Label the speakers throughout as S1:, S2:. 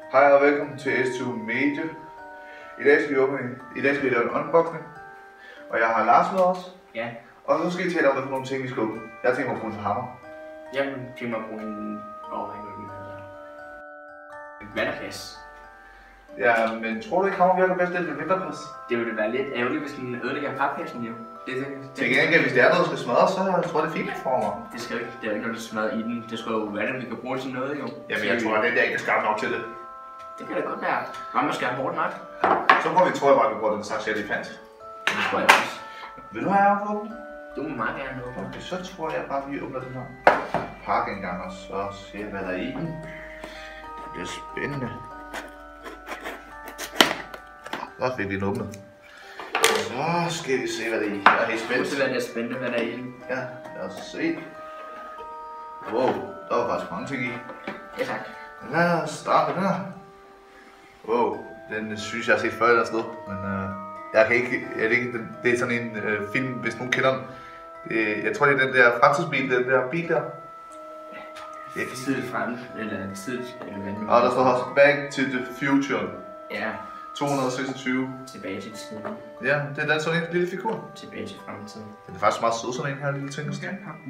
S1: Hej og velkommen til S2 Media. I dag skal vi lave en unboxing, og jeg har Lars med os.
S2: Ja.
S1: Og nu skal vi tale om, hvad for nogle ting vi skal åbne. Jeg tænker mig at bruge en hammer.
S2: Jeg tænker mig at bruge en vandrepas.
S1: Ja, men tror du ikke, hammer virker bedst lidt vinterpas?
S2: Det ville være lidt ærgerligt, hvis den ødelægger papkassen jo.
S1: Til gengæld, hvis det er noget, der skal smadres, så tror jeg, det er fint for mig.
S2: Det skal jo ikke, det er jo ikke noget, der smadrer i den. Det skal jo være det, vi kan bruge til noget jo.
S1: Jamen, jeg tror, at det er ikke skarpt nok til det.
S2: Det kan da godt være. Hvad man skal have hårdt nok.
S1: Så tror jeg bare, at vi bruger den slags elefant.
S2: Det tror jeg også.
S1: Vil du have åbnet?
S2: Du må meget gerne åbne.
S1: Okay, så tror jeg bare, at vi åbner den her pakke en gang, og så ser hvad der er i den. Det bliver spændende. Så fik vi den åbnet. Så skal vi se, hvad der er i. Jeg er helt spændt.
S2: Det er spændende, hvad der er i den.
S1: Ja, lad os se. Wow, der var faktisk mange ting i.
S2: Ja, tak.
S1: Lad os starte med den her. Wow, den synes jeg har set før eller sted, men jeg kan ikke, det er sådan en film, hvis nogen kender den. Jeg tror, det er den der fremtidsbil, den der bil der.
S2: Det er tidligt frem, eller tidligt, eller hvad.
S1: Og der står også Back to the Future.
S2: Ja.
S1: 226.
S2: Tilbage til tiden.
S1: Ja, det er den sådan en lille figur.
S2: Tilbage til fremtiden.
S1: Den er faktisk meget sød, sådan en her lille ting. Ja,
S2: Hvordan er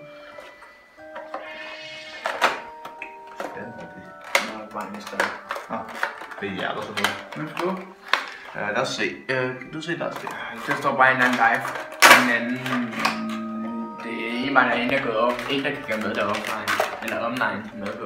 S2: det? Nå, bare næste år.
S1: Det er hjerter sådan noget.
S2: Men skål.
S1: Lad os se. Kan du se, Lars?
S2: Der står bare en anden live. En anden... Det er en mig, der er en, der er gået op. En, der kan gøre med der offline. Eller online med på.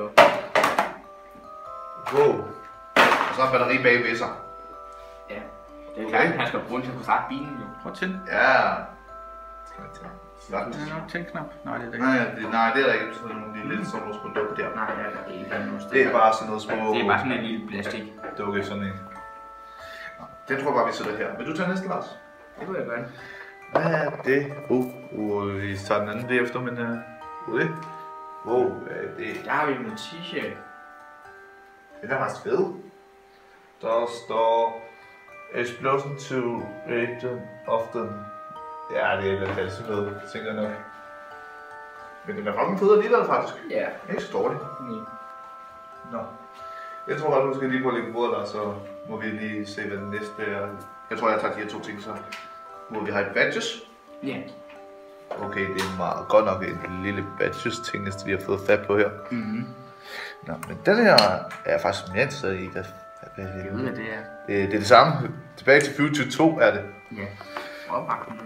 S1: Wow. Og så er batteri bag ved sig.
S2: Ja. Det er klart, han skal bruge den til at kunne starte bilen jo.
S3: Prøv at tænde.
S1: Ja. Slagt.
S3: Det er nok tændknap. Nej, det er det ikke.
S1: Nej, det er der ikke. Sådan nogle lille som skulle dukke der.
S2: Nej, det er ikke nogen steder.
S1: Det er bare sådan noget små...
S2: Det er bare sådan en lille plastik.
S1: Dukke sådan en. Den tror jeg bare, vi sætter her. Vil du tage næste, Lars?
S2: Det kunne jeg gøre.
S1: Hvad er det? Vi tager den anden efter, men... det. Wow, hvad er det?
S2: Der har vi en t-shirt.
S1: Den er faktisk fed. Der står... Explosion to Agent often. Ja, det er lidt halsen noget, tænker jeg nok. Men den er fucking fed alligevel, faktisk.
S2: Ja.
S1: Ikke så dårlig. Nå. Jeg tror bare, du skal lige prøve at lægge bordet der, så må vi lige se, hvad den næste er. Jeg tror, jeg tager de her to ting, så må vi have et badges.
S2: Ja.
S1: Okay, det er meget godt nok en lille badges ting, næste vi har fået fat på her. Nå, men den her er jeg faktisk mere interesseret i.
S2: Jeg ved, hvad det er.
S1: Det er det samme. Tilbage til Future 2 er det.
S2: Ja. Opbakken.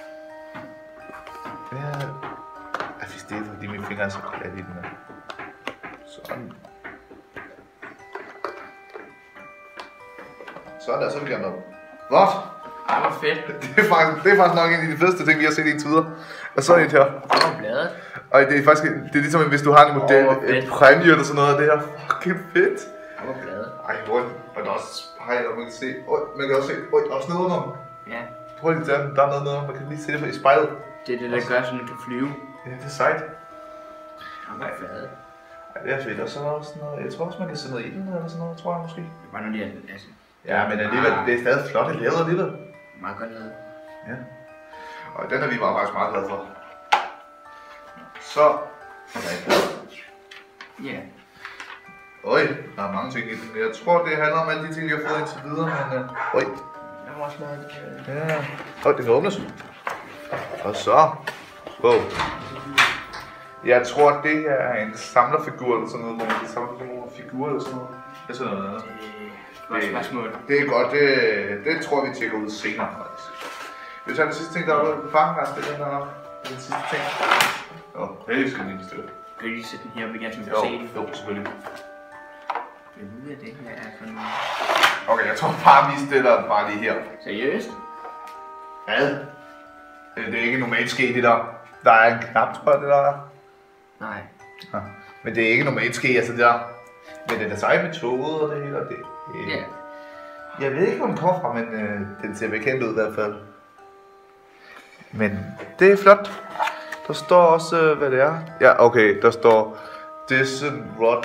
S1: Ja. Hvis det er fordi mine fingre er så koldt i den her. Sådan. Sådan, så vil jeg noget. What?
S2: Ej, hvor fedt.
S1: Det er faktisk nok en af de fedeste ting, vi har set i tider. Og så et her.
S2: Det var bladet.
S1: Og det er faktisk, det er ligesom hvis du har en model, et præmie eller sådan noget, og det er fucking fedt.
S2: Det var bladet.
S1: Ej, hvor og der er også spejl, og man kan se, man kan også se, der er også noget under.
S2: Ja.
S1: Prøv lige at der er noget under, man kan lige se det i spejlet.
S2: Det er det, der gør, så den kan flyve.
S1: Ja, det er sejt.
S2: Det var bladet.
S1: Ej, det er fedt, og så er der også noget, jeg tror også, man kan sætte noget i den eller sådan noget, tror jeg måske.
S2: Det var noget, de altså.
S1: Ja, men alligevel, det er stadig flot lavet alligevel.
S2: Meget godt lavet.
S1: Ja. Og den er vi bare faktisk meget glade for. Så er der et blad.
S2: Ja.
S1: Øj, der er mange ting i den. Jeg tror, det handler om alle de ting, vi har fået indtil videre, men... Øj.
S2: Der var også noget...
S1: Ja. Øj, det kan åbnes. Og så... Wow. Jeg tror, det her er en samlerfigur eller sådan noget, hvor man kan samle nogle figurer eller sådan noget. Det er sådan noget andet. Det er godt, det tror vi tjekker ud senere faktisk. Vi tager den sidste ting, der er på fangen, det er den her. Den sidste ting. Det skal lige stykke.
S2: Kan du lige sætte den her op igen, så vi kan se den?
S1: Jo, selvfølgelig.
S2: Jeg ved, at det her er for noget.
S1: Okay, jeg tror bare, vi stiller bare lige her.
S2: Seriøst?
S1: Hvad? Det er ikke normalt ske, det der. Der er en knap, tror jeg, det der er.
S2: Nej.
S1: Ja. Men det er ikke normalt ske, altså det der. Men den er sej med toget og det hele, og det...
S2: Ja.
S1: Jeg ved ikke, hvor den kommer fra, men den ser bekendt ud i hvert fald. Men det er flot. Der står også, hvad det er. Ja, okay, der står Disney Rod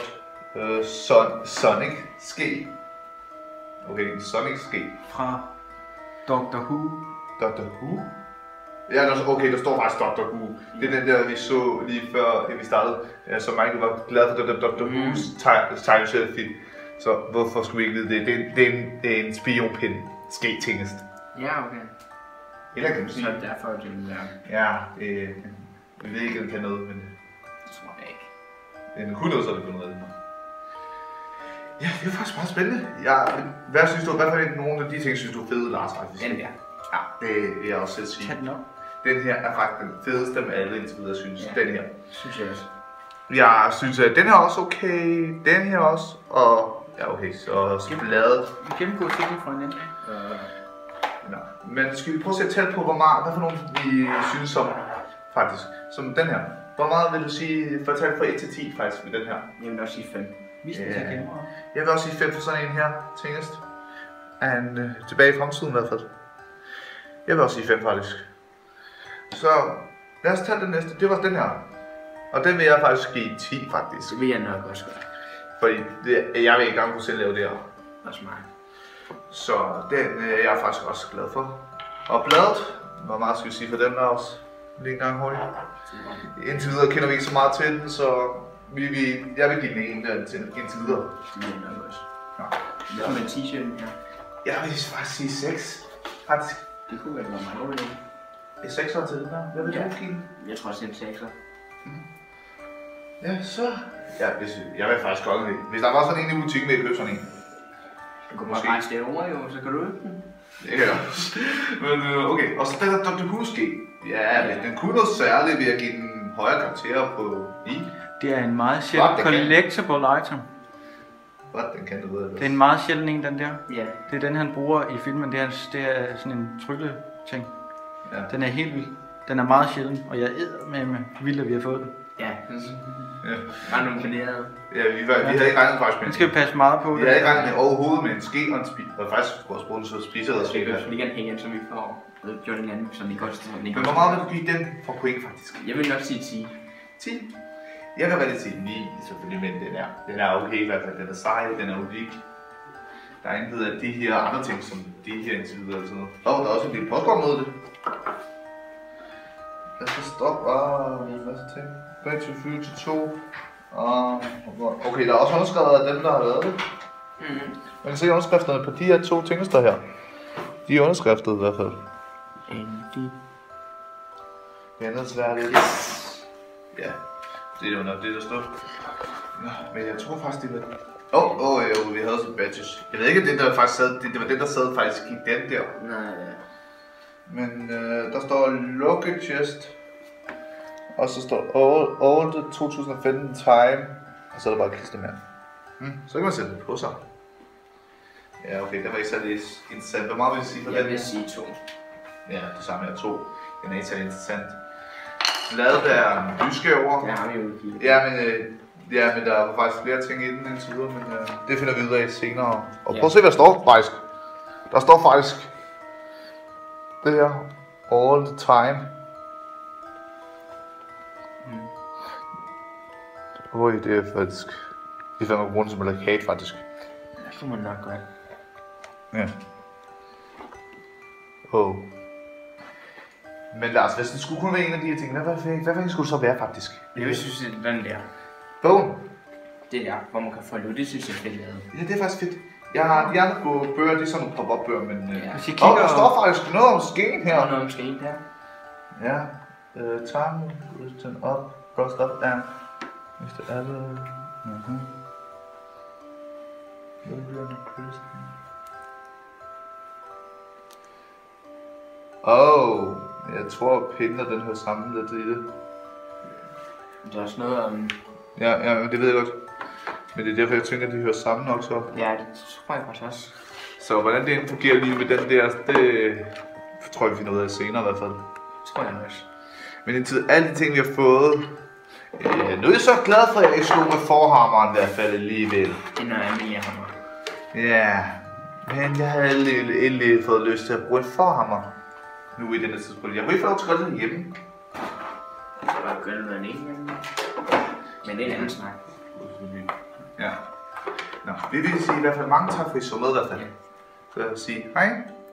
S1: Sonic ske. Okay, en Sonic ske.
S3: Fra Doctor Who.
S1: Doctor Who? Ja, der står faktisk Doctor Who. Det er den der, vi så lige før vi startede. Så Michael var glad for Doctor Who's tegneserie. Så hvorfor skulle vi ikke vide det? Det er en spionpind. Ske tingest.
S2: Ja, okay.
S1: Eller kan man sige.
S2: Så derfor det vil være.
S1: Ja, jeg ved ikke, om den kan noget, men
S2: Det tror jeg ikke.
S1: den kunne noget, så er det kun noget. Ja, det er faktisk meget spændende. Hvad synes du, hvad for nogle af de ting, synes du er fede, Lars, faktisk?
S2: Den der.
S1: Ja, det vil jeg også selv sige.
S3: Tag den op.
S1: Den her er faktisk den fedeste med alle indtil videre, synes
S2: Ja.
S1: den her.
S2: Synes jeg også.
S1: Jeg synes, at den her er også okay, den her også, og ja okay, så bladet.
S3: Vi gennemgår titlen fra en anden.
S1: Nå. Men skal vi prøve at sætte tal på, hvor meget, hvad for nogle vi synes som, faktisk, som den her. Hvor meget vil du sige, fortalt fra 1 til 10 faktisk ved den her?
S2: Jeg vil også sige 5.
S3: Vi skal tage kamera.
S1: Jeg vil også sige 5 for sådan en her, tingest. Tilbage i fremtiden i hvert fald. Jeg vil også sige 5 faktisk. Så lad os tage den næste, det var den her. Og den vil jeg faktisk give 10 faktisk.
S2: Det vil jeg nok også godt.
S1: Fordi jeg vil ikke engang kunne selv lave det her.
S2: Også mig.
S1: Så den er jeg faktisk også glad for. Og bladet, hvor meget skal vi sige for den der også? Lige en gang hurtigt. Indtil videre kender vi ikke så meget til den, så jeg vil give den en indtil videre.
S2: Det vil jeg nok også.
S1: Ja.
S2: Hvad med t-shirten her?
S1: Jeg vil faktisk sige 6. Faktisk.
S2: Det kunne være meget dårligt.
S1: Et 6'er til den der. Hvad vil
S2: Ja.
S1: du give den?
S2: Jeg tror også, det er en 6'er.
S1: Ja, så... Ja, jeg vil faktisk godt lide. Hvis der var sådan en i butikken, vil jeg købe sådan en.
S2: Du kan
S1: Måske.
S2: bare rejse derovre jo, så kan du øge den.
S1: Det kan jeg også. Men okay, og så den der Dr. Who-ske. Ja, hvis den kunne noget særligt, vil jeg give den højere karakterer på 9.
S3: Det er en meget sjælden
S1: Godt, det kan.
S3: collectible item.
S1: Godt, den kan du ved.
S3: Det er en meget sjælden en, den der.
S2: Ja.
S3: Det er den, han bruger i filmen. Det er sådan en trylle-ting.
S1: Ja.
S3: Den er helt vild. Den er meget sjælden, og jeg er med vildt, at vi har fået den.
S2: Ja.
S1: Ja.
S2: Bare nogle imponeret.
S1: Ja, vi havde ikke regnet faktisk med
S3: Den skal vi passe meget på.
S1: Vi havde ikke regnet med overhovedet med en ske og en spis. Og faktisk vores brune så spiser og ske.
S2: Så ligger en hænge, som vi får gjort en anden, som vi godt står.
S1: Men hvor meget vil du give den for point faktisk?
S2: Jeg vil nok sige 10.
S1: 10? Jeg kan valgt til 9 selvfølgelig, men den er okay i hvert fald. Den er sej, den er unik. Der er intet af de her andre ting, som de her indtil videre eller sådan noget. Der er også en lille postkort med det. Lad os stoppe en masse ting. Back to Future 2. Okay, der er også underskrevet af dem, der har lavet det. Man kan se underskrifterne på de her 2 tingester her. De er underskriftet i hvert fald.
S2: Andy.
S1: Det er nødt til at være lidt. Ja, det er jo nok det, der står. Nå, men jeg tror faktisk, det var... Jo, vi havde også badges. Jeg ved ikke, det der faktisk sad, det var den, der sad faktisk i den der.
S2: Nej.
S1: Men der står Lucky Chest. Og så står All the 2015 Time. Og så er der bare klistermærke. Så kan man sætte det på sig. Ja, okay, det var ikke særlig interessant. Hvor meget vil jeg sige for den?
S2: Jeg vil sige 2.
S1: Ja, det samme er 2. Den er ikke særlig interessant. Ladet er lysgæver.
S2: Det har vi jo udgivet.
S1: Ja, men der er faktisk flere ting i den indtil videre, men det finder vi ud af senere. Og prøv at se, hvad der står faktisk. Der står faktisk det her all the time. Det er faktisk... Det er fandme grund som en plakat faktisk.
S2: Det kunne man nok godt.
S1: Ja. Men Lars, hvis det skulle kun være en af de her ting, hvad skulle det så være faktisk?
S2: Jeg vil synes, at den der.
S1: Bogen?
S2: Det der, hvor man kan få det synes jeg er fedt lavet.
S1: Ja, det er faktisk fedt. Jeg har de andre bøger, det er sådan nogle pop-up bøger, men...
S3: Hvis I kigger...
S1: der står faktisk noget om skeen her.
S2: Der er noget om skeen der.
S1: Ja. Time, listen up, rust up, and... Mr. Alle... Jeg tror pinden den hører sammen lidt i det.
S2: Der er også noget om...
S1: Ja, det ved jeg godt. Men det er derfor, jeg tænker, at de hører sammen nok så.
S2: Ja, det tror jeg faktisk også.
S1: Så hvordan det fungerer lige med den der, det tror jeg, vi finder ud af senere i hvert fald.
S2: Tror jeg også.
S1: Men indtil alle de ting, vi har fået... nu er jeg så glad for, at jeg ikke slog med forhammeren i hvert fald alligevel.
S2: Det er noget Amelia hammer.
S1: Ja, men jeg havde endelig fået lyst til at bruge en forhammer. Nu i denne tidspunkt. Jeg kunne ikke få lov til at gøre det hjemme.
S2: Jeg skal bare gøre noget af en. Men det er en anden snak.
S1: Ja. Nå, vi vil sige i hvert fald mange tak for, at I så med i hvert fald. Så jeg vil sige hej.